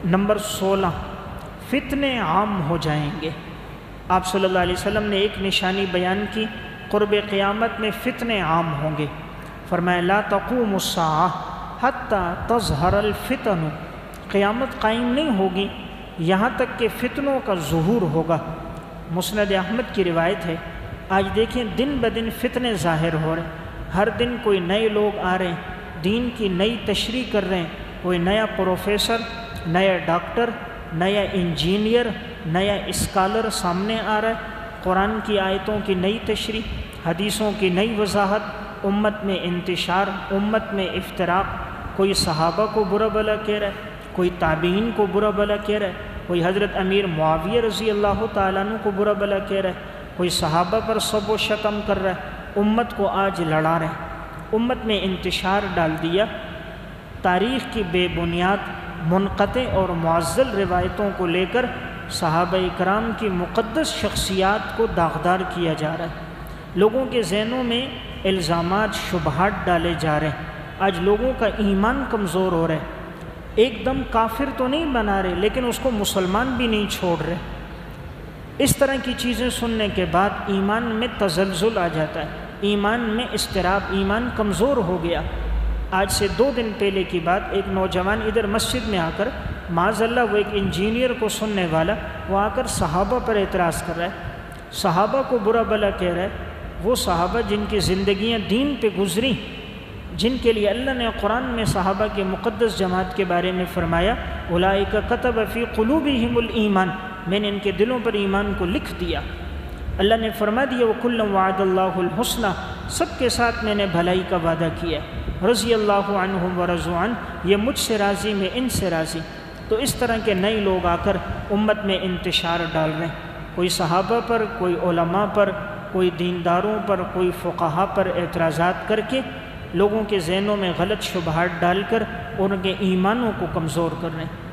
Number 16، فتنے عام ہو جائیں گے۔ آپ صلی اللہ علیہ وسلم نے ایک نشانی بیان کی، قرب قیامت میں فتنے عام ہوں گے۔ فرمایا لا تقوم الساعہ حتی تظہر الفتن، قیامت قائم نہیں ہوگی یہاں تک کہ فتنوں کا ظہور ہوگا۔ مسند احمد کی روایت ہے۔ آج دیکھیں دن بدن فتنے ظاہر ہو رہے ہیں، ہر دن کوئی نئے لوگ آ رہے ہیں، دین کی نئی تشریح کر رہے ہیں، کوئی نیا پروفیسر، نیا ڈاکٹر، نیا انجینئر، نیا اسکالر سامنے آ رہا ہے، قرآن کی آیتوں کی نئی تشریح، حدیثوں کی نئی وضاحت، امت میں انتشار، امت میں افتراق، کوئی صحابہ کو برا بھلا کہہ رہا ہے، کوئی تابعین کو برا بھلا کہہ رہا ہے، کوئی حضرت امیر معاویہ رضی اللہ تعالیٰ عنہ کو برا بھلا کہہ رہا ہے، کوئی صحابہ پر سب و شتم کر رہا ہے، امت کو آج لڑا رہے ہیں، امت میں انتشار ڈال دیا۔ تاریخ کی بے بنیاد منقطع اور معزل روایتوں کو لے کر صحابہ اکرام کی مقدس شخصیات کو داغدار کیا جا رہا ہے، لوگوں کے ذہنوں میں الزامات شبہات ڈالے جا رہے ہیں، آج لوگوں کا ایمان کمزور ہو رہا ہے، ایک دم کافر تو نہیں بنا رہے لیکن اس کو مسلمان بھی نہیں چھوڑ رہے۔ اس طرح کی چیزیں سننے کے بعد ایمان میں تزلزل آ جاتا ہے، ایمان میں اضطراب، ایمان کمزور ہو گیا۔ آج سے 2 دن پہلے کی بات، ایک نوجوان ادھر مسجد میں آ کر، معاذ اللہ وہ ایک انجینئر کو سننے والا، وہ آ کر صحابہ پر اعتراض کر رہا ہے، صحابہ کو برا بھلا کہہ رہا ہے، وہ صحابہ جن کی زندگیاں دین پہ گزری، جن کے لیے اللہ نے قرآن میں صحابہ کے مقدس جماعت کے بارے میں فرمایا اولئک کتب فی قلوبہم الایمان، میں نے ان کے دلوں پر ایمان کو لکھ دیا۔ اللہ نے فرما دیا وَكُلًّا وَعَدَ اللَّهُ الْحُسْنَى، سب کے ساتھ میں نے بھلائی کا وعدہ کیا، رضی اللہ عنہم ورضوا عنہ، یہ مجھ سے راضی میں ان سے راضی۔ تو اس طرح کے نئے لوگ آ کر امت میں انتشار ڈال رہے ہیں، کوئی صحابہ پر، کوئی علماء پر، کوئی دینداروں پر، کوئی فقہا پر اعتراضات کر کے لوگوں کے ذہنوں میں غلط شبہات ڈال کر ان کے ایمانوں کو کمزور کر رہے ہیں۔